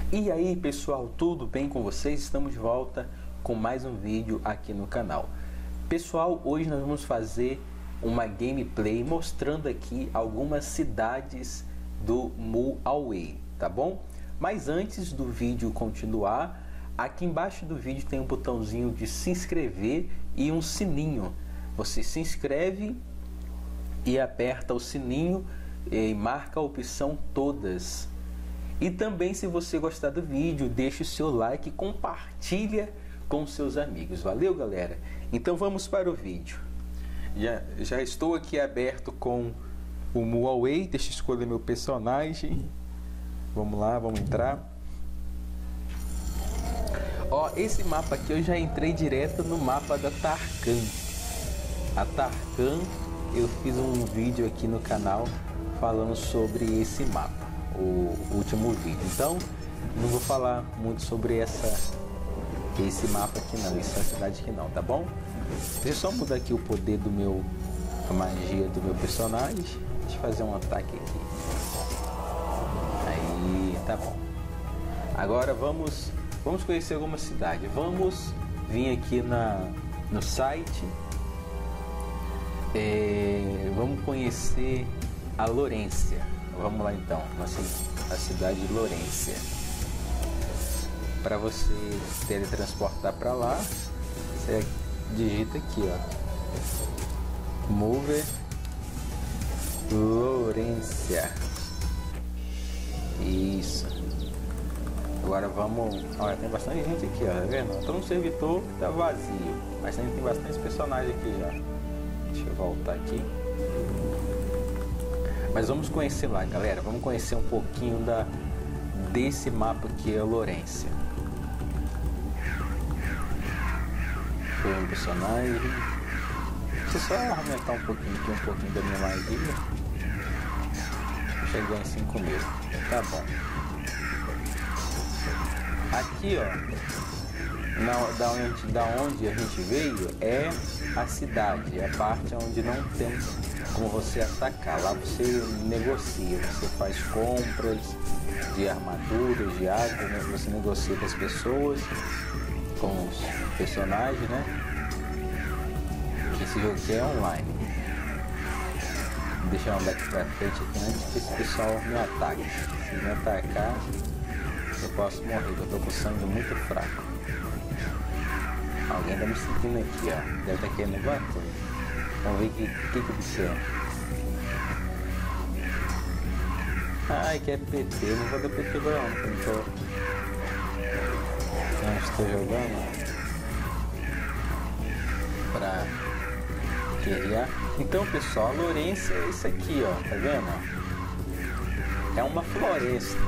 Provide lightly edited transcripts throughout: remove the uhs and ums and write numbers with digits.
E aí pessoal, tudo bem com vocês? Estamos de volta com mais um vídeo aqui no canal. Pessoal, hoje nós vamos fazer uma gameplay mostrando aqui algumas cidades do MuAway, tá bom? Mas antes do vídeo continuar, aqui embaixo do vídeo tem um botãozinho de se inscrever e um sininho. Você se inscreve e aperta o sininho e marca a opção todas. E também, se você gostar do vídeo, deixe o seu like e compartilha com seus amigos. Valeu, galera? Então vamos para o vídeo. Já estou aqui aberto com o MuAway. Deixa eu escolher meu personagem. Vamos lá, vamos entrar. Ó, esse mapa aqui eu já entrei direto no mapa da Tarkhan. A Tarkhan, eu fiz um vídeo aqui no canal falando sobre esse mapa, o último vídeo. Então não vou falar muito sobre esse mapa aqui não, essa cidade aqui não, tá bom? Deixa eu só mudar aqui o poder a magia do meu personagem. Deixa eu fazer um ataque aqui. Aí, tá bom. Agora vamos conhecer alguma cidade. Vamos vir aqui no site. Vamos conhecer a Lorência. Vamos lá então, a cidade de Lorência. Para você teletransportar para lá, você digita aqui, ó, Mover Lorência. Isso. Agora vamos. Olha, tem bastante gente aqui, ó, tá vendo? Tô no servidor que tá vazio, mas ainda tem bastante personagens aqui já. Deixa eu voltar aqui. Mas vamos conhecer lá, galera. Vamos conhecer um pouquinho desse mapa que é a Lorência. Foi um personagem. Deixa eu só aumentar um pouquinho da minha magia. Chegou em 5.000. Tá bom. Aqui, ó, da onde a gente veio é a cidade, é a parte onde não tem como você atacar. Lá você negocia, você faz compras de armaduras, de água, né? Você negocia com as pessoas, com os personagens, né? Esse jogo aqui é online. Deixa eu andar aqui pra frente aqui antes que esse pessoal me ataque. Se me atacar, eu posso morrer, eu tô com sangue muito fraco. Alguém tá me seguindo aqui, ó. Deve estar querendo alguma coisa. Vamos ver o que bicho é. Ai, que é PT. Não vou dar PT agora não. Não estou jogando pra guerrear. Então, pessoal, a Lorência é isso aqui, ó. Tá vendo? É uma floresta.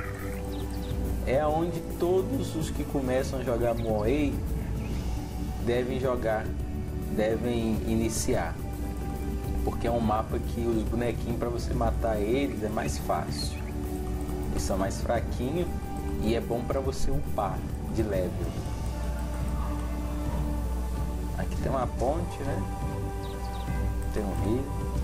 É onde todos os que começam a jogar MuAway devem iniciar, porque é um mapa que os bonequinhos, para você matar eles é mais fácil, eles são mais fraquinhos e é bom para você upar de level. Aqui tem uma ponte, né? Tem um rio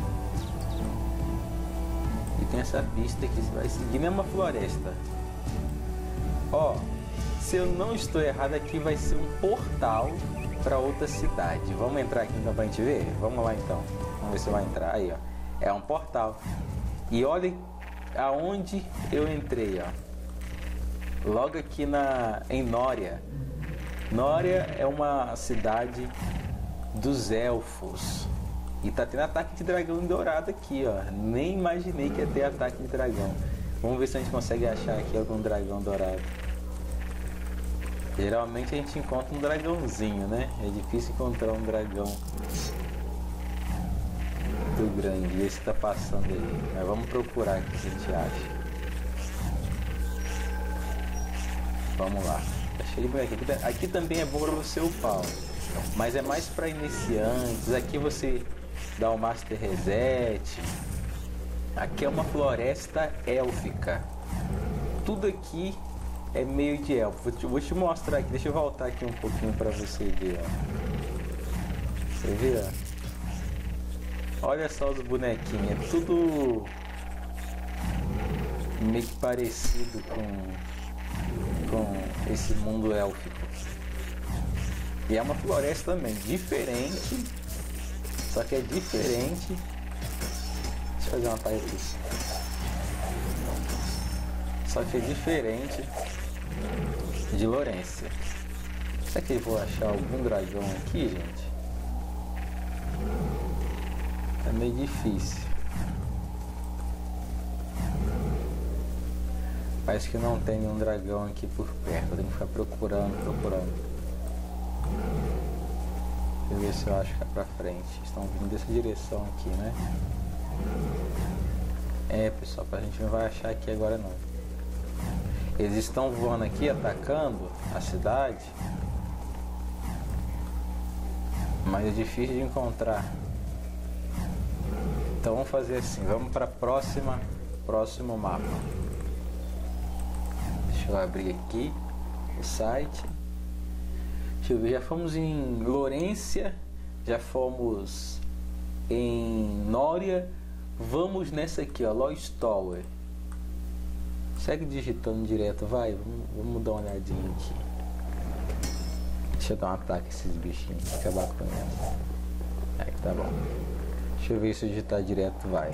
e tem essa pista que você vai seguir, é uma floresta. Ó, se eu não estou errado, aqui vai ser um portal para outra cidade. Vamos entrar aqui então pra gente ver? Vamos lá então. Vamos ver se vai entrar. Aí, ó. É um portal. E olha aonde eu entrei, ó. Logo aqui em Noria. Noria é uma cidade dos elfos. E tá tendo ataque de dragão dourado aqui, ó. Nem imaginei que ia ter ataque de dragão. Vamos ver se a gente consegue achar aqui algum dragão dourado. Geralmente a gente encontra um dragãozinho, né? É difícil encontrar um dragão muito grande. Esse tá passando aí. Mas vamos procurar aqui se a gente acha. Vamos lá. Achei por aqui. Aqui também é bom para você upar, mas é mais para iniciantes. Aqui você dá o Master Reset. Aqui é uma floresta élfica. Tudo aqui é meio de elfo. Vou te mostrar aqui. Deixa eu voltar aqui um pouquinho para você ver, ó. Você vê, ó? Olha só os bonequinhos. É tudo meio que parecido com esse mundo élfico. E é uma floresta também, diferente. Só que é diferente. Deixa eu fazer uma palha aqui. Só que é diferente de Lorência. Será que eu vou achar algum dragão aqui, gente? É meio difícil. Parece que não tem nenhum dragão aqui por perto. Eu tenho que ficar procurando. Deixa eu ver se eu acho que é pra frente. Estão vindo dessa direção aqui, né? É, pessoal, a gente não vai achar aqui agora não. Eles estão voando aqui, atacando a cidade. Mas é difícil de encontrar. Então vamos fazer assim. Vamos para próximo mapa. Deixa eu abrir aqui o site. Deixa eu ver, já fomos em Lorência, já fomos em Nória. Vamos nessa aqui, ó, Lost Tower. Segue digitando direto, vai. Vamos dar uma olhadinha aqui. Deixa eu dar um ataque a esses bichinhos, acabar com eles. Aí, tá bom. Deixa eu ver se eu digitar direto, vai.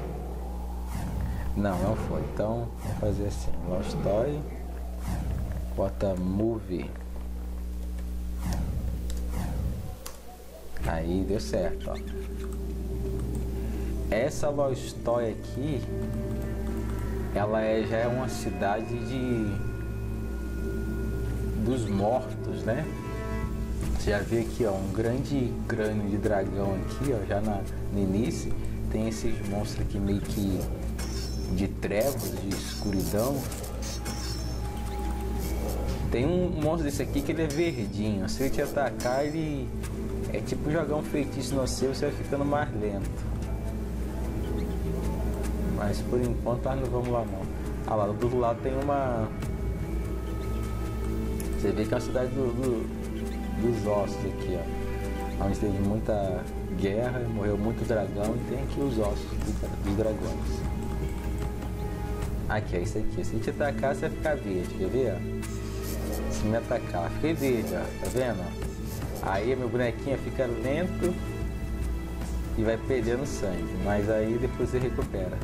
Não foi. Então, vamos fazer assim. Lost Tower. Bota Movie. Aí, deu certo, ó. Essa Lost Tower aqui, ela já é uma cidade dos mortos, né? Você já vê aqui, ó, um grande crânio de dragão aqui, ó, já no início. Tem esses monstros aqui meio que de trevas, de escuridão. Tem um monstro desse aqui que ele é verdinho. Se ele te atacar, ele é tipo jogar um feitiço no seu, você vai ficando mais lento. Mas por enquanto nós não vamos lá não. Ah, lá do outro lado tem uma... Você vê que é uma cidade dos ossos aqui, ó. Onde teve muita guerra, morreu muito dragão e tem aqui os ossos dos dragões. Aqui, é isso aqui. Se te atacar, você vai ficar verde, quer ver? Ó? Se me atacar, fiquei verde, ó. Tá vendo? Aí meu bonequinho fica lento e vai perdendo sangue. Mas aí depois você recupera.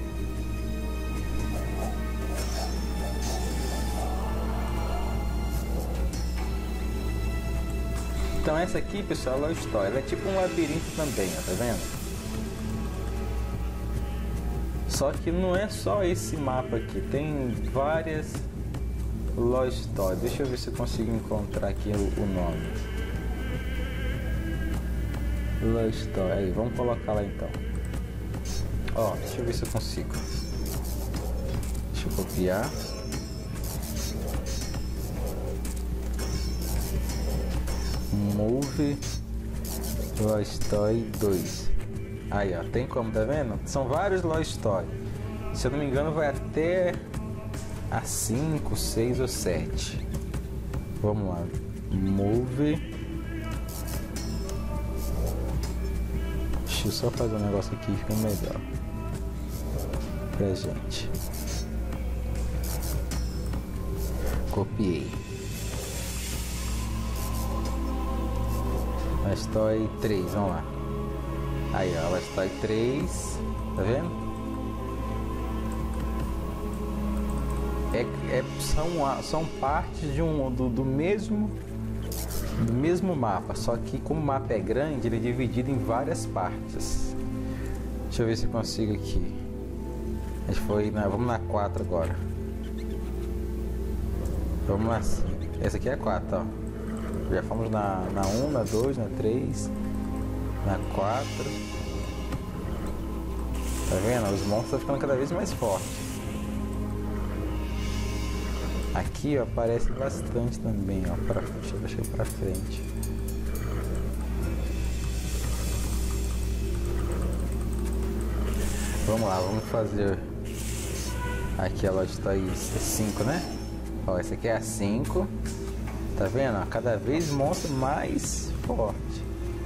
Então essa aqui, pessoal, é a Lost Tower. Ela é tipo um labirinto também, ó, tá vendo? Só que não é só esse mapa aqui, tem várias Lost Tower. Deixa eu ver se eu consigo encontrar aqui o nome. Lost Tower, aí, vamos colocar lá então. Ó, deixa eu ver se eu consigo. Deixa eu copiar. Move Lost Tower 2. Aí, ó, tem como, tá vendo? São vários Lost Tower. Se eu não me engano, vai até a 5, 6 ou 7. Vamos lá. Move. Deixa eu só fazer um negócio aqui que fica melhor pra gente. Copiei. Lost Tower 3, vamos lá. Aí, ó, Lost Tower 3, tá vendo? São partes do mesmo mapa, só que como o mapa é grande, ele é dividido em várias partes. Deixa eu ver se eu consigo aqui. A gente foi vamos na 4 agora. Vamos lá. Essa aqui é a 4, ó. Já fomos na 1, na 2, na 3, na 4. Tá vendo? Os monstros estão ficando cada vez mais fortes. Aqui, ó, aparece bastante também, ó. Deixa eu deixar pra frente. Vamos lá, vamos fazer. Aqui ela está aí, 5, né? Ó, essa aqui é a 5. Tá vendo? Ó, cada vez monstro mais forte.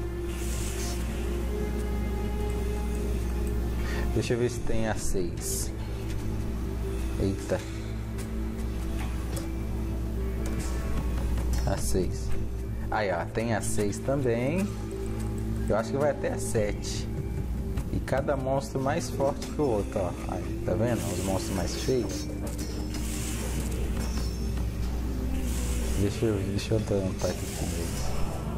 Deixa eu ver se tem a 6. Eita. A 6. Aí, ó, tem a 6 também. Eu acho que vai até a 7. E cada monstro mais forte que o outro, ó. Aí, tá vendo? Os monstros mais feios. Deixa eu dar um ataque aqui neles.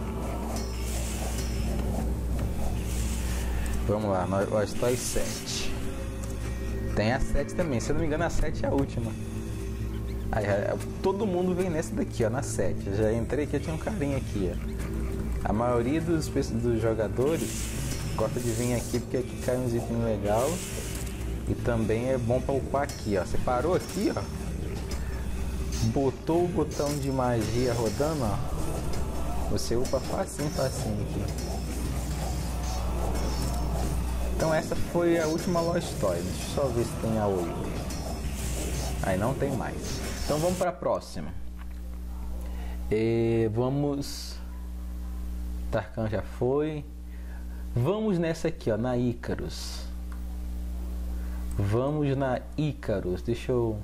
Vamos lá, nós estou 7. Tem a 7 também, se eu não me engano a 7 é a última. Aí, todo mundo vem nessa daqui, ó, na 7. Eu já entrei aqui, tinha um carinha aqui, ó. A maioria dos jogadores gosta de vir aqui porque aqui cai uns itens legais. E também é bom para upar aqui, ó. Você parou aqui, ó. Botou o botão de magia rodando, ó. Você upa facinho aqui. Então essa foi a última Lost Toy. Deixa eu só ver se tem a 8. Aí não tem mais. Então vamos para a próxima. Vamos... Tarkan já foi. Vamos nessa aqui, ó, na Icarus. Vamos na Icarus. Deixa eu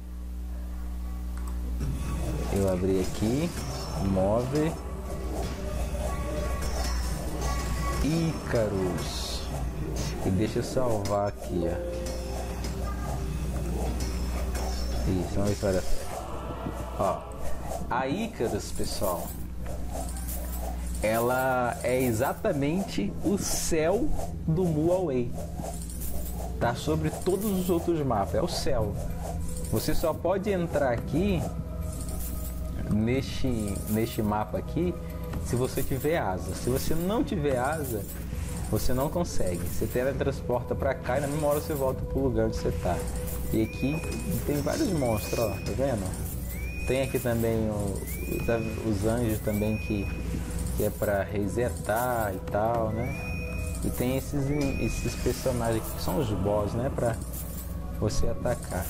abrir aqui. Move. Icarus. E deixa eu salvar aqui, ó. Isso, vamos ver se vai dar certo. Ó, a Icarus, pessoal, ela é exatamente o céu do Muawei. Tá sobre todos os outros mapas, é o céu. Você só pode entrar aqui neste mapa aqui se você tiver asa. Se você não tiver asa, você não consegue. Você teletransporta pra cá e na mesma hora você volta pro lugar onde você tá. E aqui tem vários monstros, ó, tá vendo? Tem aqui também os anjos também que é pra resetar e tal, né? E tem esses personagens aqui que são os boss, né? Pra você atacar.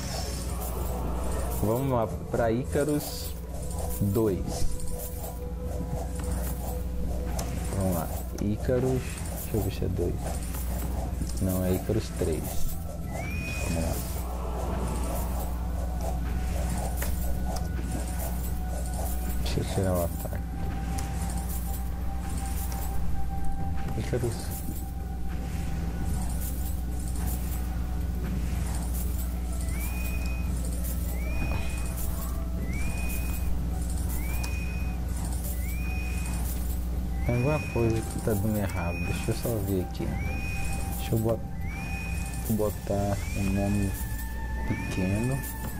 Vamos lá pra Icarus 2. Vamos lá, Icarus... Deixa eu ver se é 2. Não, é Icarus 3. Vamos lá. Deixa eu tirar o ataque. Icarus. Tem alguma coisa que tá dando errado. Deixa eu só ver aqui. Deixa eu botar um nome pequeno.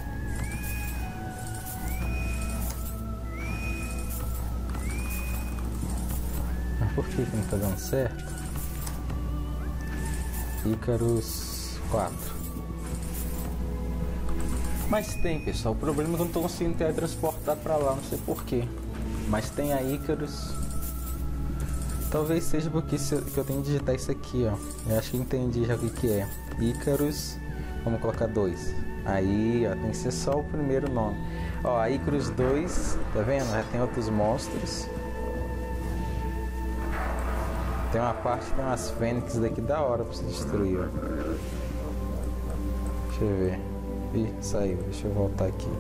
Mas por que não tá dando certo? Icarus 4. Mas tem, pessoal. O problema é que eu não tô conseguindo teletransportar pra lá. Não sei porquê. Mas tem a Icarus. Talvez seja porque que eu tenho que digitar isso aqui, ó. Eu acho que entendi já o que é. Icarus, vamos colocar 2. Aí, ó, tem que ser só o primeiro nome. Ó, a Icarus 2, tá vendo? Já tem outros monstros. Tem uma parte que tem umas fênix daqui da hora pra se destruir, ó. Deixa eu ver. Ih, saiu. Deixa eu voltar aqui.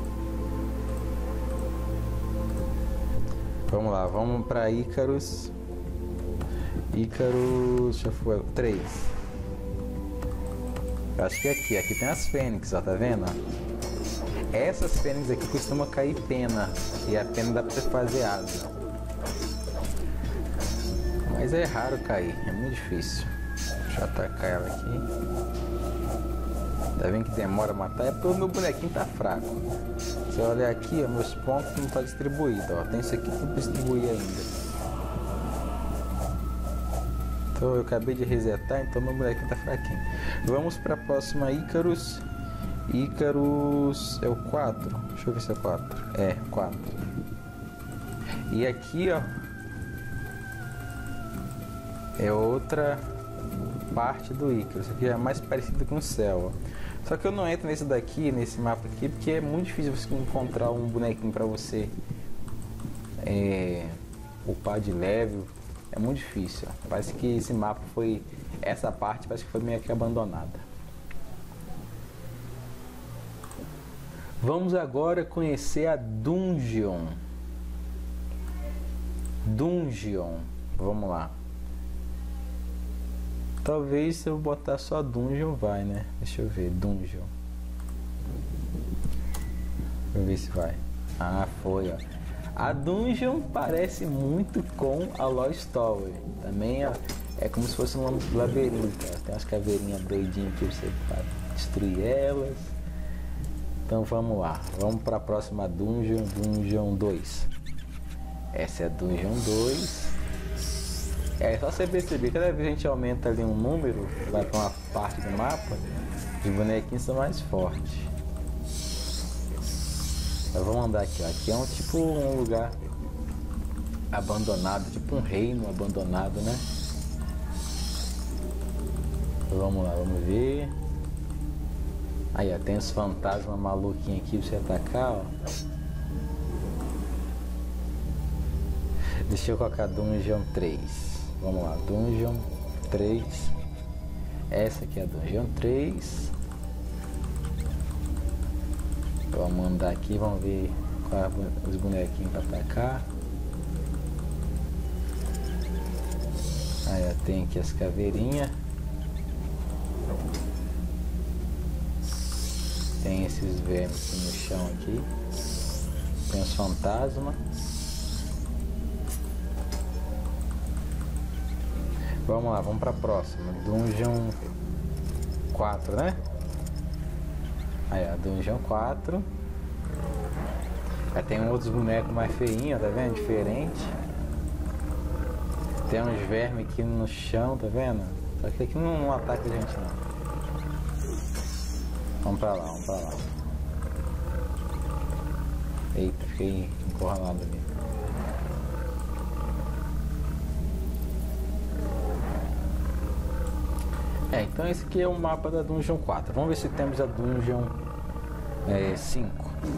Vamos lá, vamos pra Icarus. Icarus, já foi 3. Acho que é aqui tem as fênix, ó, tá vendo? Essas fênix aqui costumam cair pena. E a pena dá pra você fazer asa. Mas é raro cair, é muito difícil. Deixa eu atacar ela aqui. Tá vendo que demora a matar? É porque o meu bonequinho tá fraco. Se eu olhar aqui, ó, meus pontos não tá distribuído, ó. Tem isso aqui pra distribuir ainda. Então eu acabei de resetar, então meu bonequinho tá fraquinho. Vamos para a próxima Icarus. Icarus é o 4. Deixa eu ver se é 4. É, 4. E aqui, ó, é outra parte do Icarus. Aqui é mais parecido com o céu, ó. Só que eu não entro nesse daqui, nesse mapa aqui, porque é muito difícil você encontrar um bonequinho para você upar de level. É muito difícil, ó. Parece que esse mapa foi... Essa parte parece que foi meio que abandonada. Vamos agora conhecer a Dungeon. Dungeon. Vamos lá. Talvez se eu botar só Dungeon vai, né? Deixa eu ver. Dungeon. Deixa eu ver se vai. Ah, foi, ó. A Dungeon parece muito com a Lost Tower. Também é como se fosse um labirinto. Ó. Tem umas caveirinhas doidinhas aqui pra você destruir elas. Então vamos lá. Vamos para a próxima Dungeon. Dungeon 2. Essa é a Dungeon 2. É só você perceber que cada vez a gente aumenta ali um número, vai para uma parte do mapa, os bonequinhos são mais fortes. Então, vamos andar aqui, ó. Aqui é tipo um lugar abandonado, tipo um reino abandonado, né? Então, vamos lá, vamos ver. Aí, ó, tem os fantasmas maluquinhos aqui pra você atacar, ó. Deixa eu colocar Dungeon 3. Vamos lá, Dungeon 3. Essa aqui é a Dungeon 3. Vamos andar aqui, vamos ver qual é os bonequinhos para atacar. Aí tem aqui as caveirinhas. Tem esses vermes aqui no chão aqui. Tem os fantasmas. Vamos lá, vamos para a próxima. Dungeon 4, né? Aí, a Dungeon 4. Já tem outros bonecos mais feinhos, tá vendo? Diferente. Tem uns vermes aqui no chão, tá vendo? Só que aqui não ataca a gente, não. Vamos pra lá, vamos pra lá. Eita, fiquei encurralado ali. Então esse aqui é o mapa da Dungeon 4. Vamos ver se temos a Dungeon 5.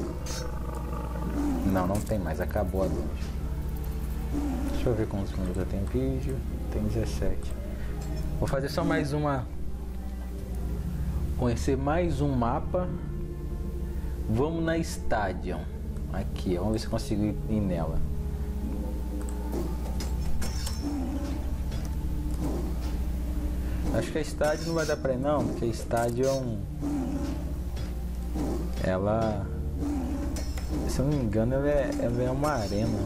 Não tem mais, acabou a Dungeon. Deixa eu ver quantos minutos eu tenho vídeo. Tem 17. Vou fazer só mais uma. Conhecer mais um mapa. Vamos na Stadium. Aqui, vamos ver se eu consigo ir nela. Acho que a Stadium não vai dar pra ir não, porque a Stadium, ela, se eu não me engano, ela é uma arena.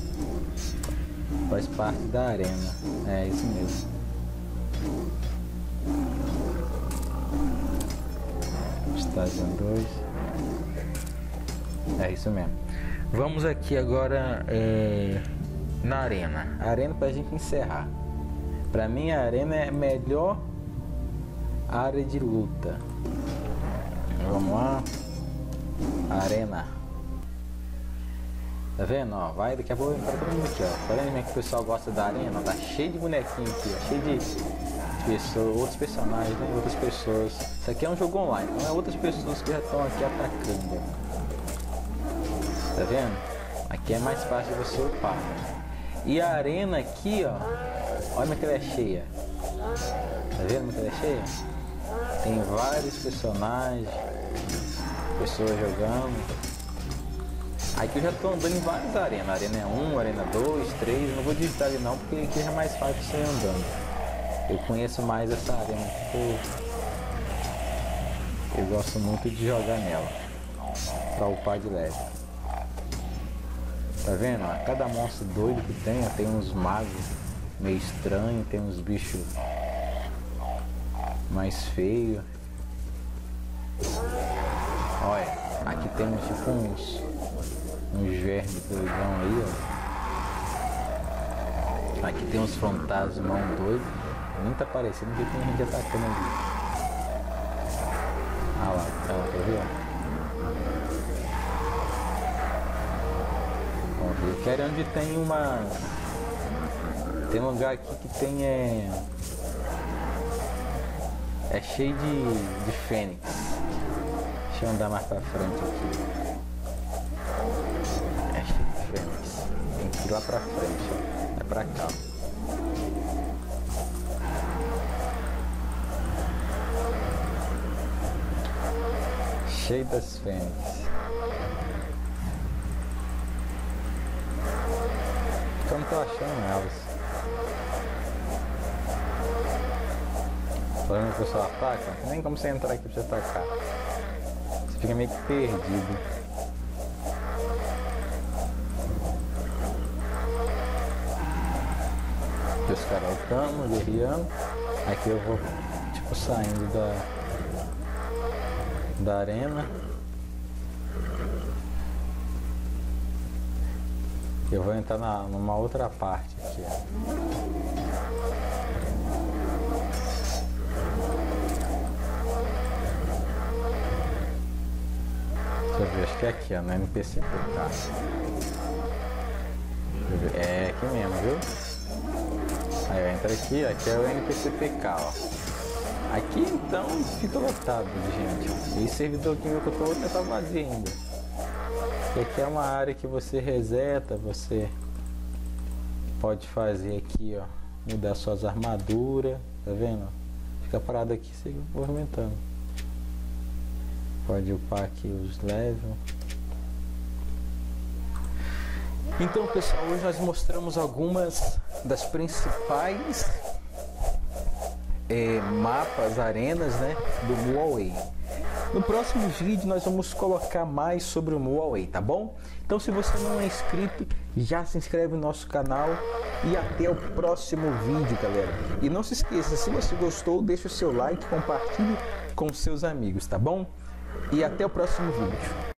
Faz parte da arena. É isso mesmo. Stadium 2. É isso mesmo. Vamos aqui agora na arena. A arena pra gente encerrar. Pra mim a arena é a melhor área de luta. Vamos lá. Arena. Tá vendo? Ó, vai, daqui a pouco vai para todo mundo aqui, ó. Tá vendo como é que o pessoal gosta da arena? Tá cheio de bonequinho aqui, ó. Cheio de pessoas, outros personagens, né? Outras pessoas. Isso aqui é um jogo online, então é outras pessoas que já estão aqui atacando. Tá vendo? Aqui é mais fácil de você upar. E a arena aqui, ó. Olha como ela é cheia. Tá vendo como ela é cheia? Tem vários personagens, pessoas jogando. Aqui eu já tô andando em várias arenas. Arena 1, Arena 2, 3. Não vou digitar ali não, porque aqui é mais fácil você ir andando. Eu conheço mais essa arena aqui. Eu gosto muito de jogar nela pra upar de leve. Tá vendo? Ó, cada monstro doido que tem, ó, tem uns magos meio estranho, tem uns bichos mais feios. Olha, aqui temos tipo uns vermes doidão aí, ó. Aqui tem uns fantasmão doido. Nem tá parecendo que tem gente atacando ali. Ah lá, quer ver? Vamos ver. Eu quero onde tem uma. Tem um lugar aqui que tem é cheio de fênix. Deixa eu andar mais pra frente aqui. É cheio de fênix. Tem que ir lá pra frente, ó. É pra cá. Cheio das fênix. só não tô achando elas. Tá vendo que o pessoal ataca? Não tem como você entrar aqui pra você atacar. Você fica meio que perdido. Aqui os caras lutando, guerreando. Aqui eu vou tipo saindo da arena. Eu vou entrar numa outra parte aqui. Deixa eu ver, acho que é aqui, ó, no NPC PK. É aqui mesmo, viu? Aí eu entro aqui é o NPC PK, ó. Aqui então fica lotado de gente. E esse servidor aqui meu que eu tô outro tá vazio ainda. E aqui é uma área que você reseta, você pode fazer aqui, ó, mudar suas armaduras, tá vendo? Fica parado aqui, segue movimentando. Pode upar aqui os levels. Então, pessoal, hoje nós mostramos algumas das principais mapas, arenas, né, do Muawei. No próximo vídeo nós vamos colocar mais sobre o Muawei, tá bom? Então, se você não é inscrito, já se inscreve no nosso canal e até o próximo vídeo, galera. E não se esqueça, se você gostou, deixa o seu like, compartilhe com seus amigos, tá bom? E até o próximo vídeo.